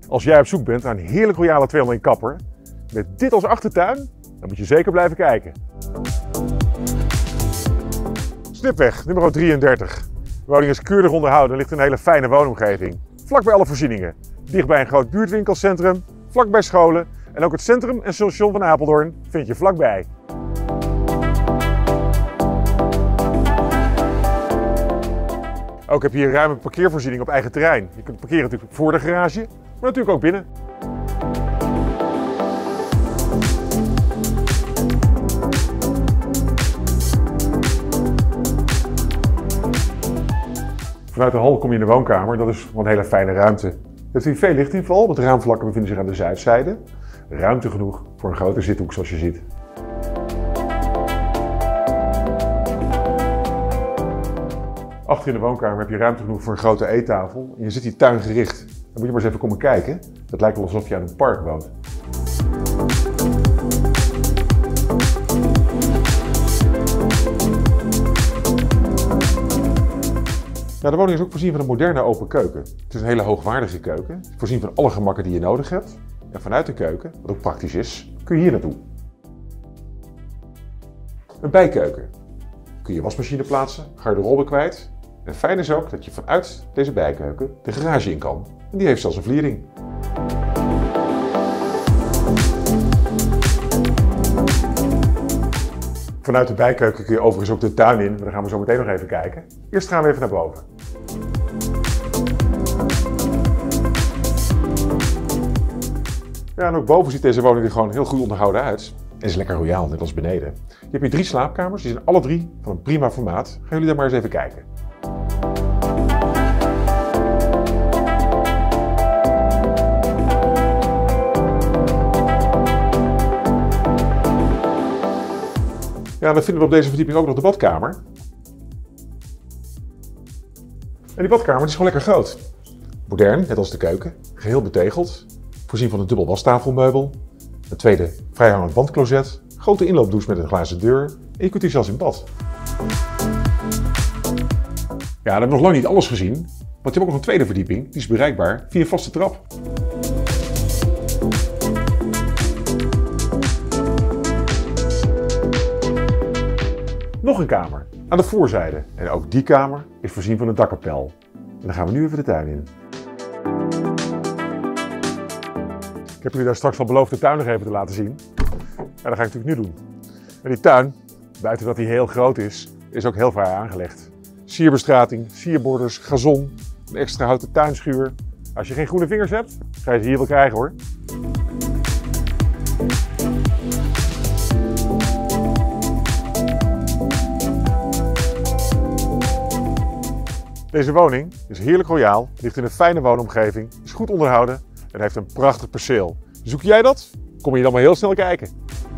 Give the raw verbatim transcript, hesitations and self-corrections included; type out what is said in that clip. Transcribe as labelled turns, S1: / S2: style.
S1: Als jij op zoek bent naar een heerlijk royale tweehonderd één kapper met dit als achtertuin, dan moet je zeker blijven kijken. Snipweg nummer drieëndertig. De woning is keurig onderhouden en ligt in een hele fijne woonomgeving. Vlakbij alle voorzieningen. Dichtbij een groot buurtwinkelcentrum, vlakbij scholen en ook het centrum en station van Apeldoorn vind je vlakbij. Ook heb je hier ruime parkeervoorziening op eigen terrein. Je kunt parkeren natuurlijk voor de garage, maar natuurlijk ook binnen. Vanuit de hal kom je in de woonkamer, dat is een hele fijne ruimte. Je hebt hier veel lichtinval, de raamvlakken bevinden zich aan de zuidzijde. Ruimte genoeg voor een grote zithoek zoals je ziet. Achter in de woonkamer heb je ruimte genoeg voor een grote eettafel. En je zit hier tuingericht. Dan moet je maar eens even komen kijken. Het lijkt wel alsof je aan een park woont. Nou, de woning is ook voorzien van een moderne open keuken. Het is een hele hoogwaardige keuken. Voorzien van alle gemakken die je nodig hebt. En vanuit de keuken, wat ook praktisch is, kun je hier naartoe. Een bijkeuken. Kun je wasmachine plaatsen, garderobe kwijt. En fijn is ook dat je vanuit deze bijkeuken de garage in kan. En die heeft zelfs een vliering. Vanuit de bijkeuken kun je overigens ook de tuin in, maar daar gaan we zo meteen nog even kijken. Eerst gaan we even naar boven. Ja, en ook boven ziet deze woning er gewoon heel goed onderhouden uit. En is lekker royaal, net als beneden. Je hebt hier drie slaapkamers, die zijn alle drie van een prima formaat. Gaan jullie daar maar eens even kijken. Ja, dan vinden we op deze verdieping ook nog de badkamer. En die badkamer is gewoon lekker groot. Modern, net als de keuken. Geheel betegeld. Voorzien van een dubbel wastafelmeubel. Een tweede vrijhangend wandcloset. Grote inloopdouche met een glazen deur. En je kunt hier zelfs in bad. Ja, dan hebben we nog lang niet alles gezien. Want je hebt ook nog een tweede verdieping. Die is bereikbaar via een vaste trap. Nog een kamer aan de voorzijde. En ook die kamer is voorzien van een dakkapel. En dan gaan we nu even de tuin in. Ik heb jullie daar straks al beloofd de tuin nog even te laten zien. En dat ga ik natuurlijk nu doen. En die tuin, buiten dat die heel groot is, is ook heel fraai aangelegd. Sierbestrating, sierborders, gazon, een extra houten tuinschuur. Als je geen groene vingers hebt, ga je ze hier wel krijgen hoor. Deze woning is heerlijk royaal, ligt in een fijne woonomgeving, is goed onderhouden en heeft een prachtig perceel. Zoek jij dat? Kom je dan maar heel snel kijken.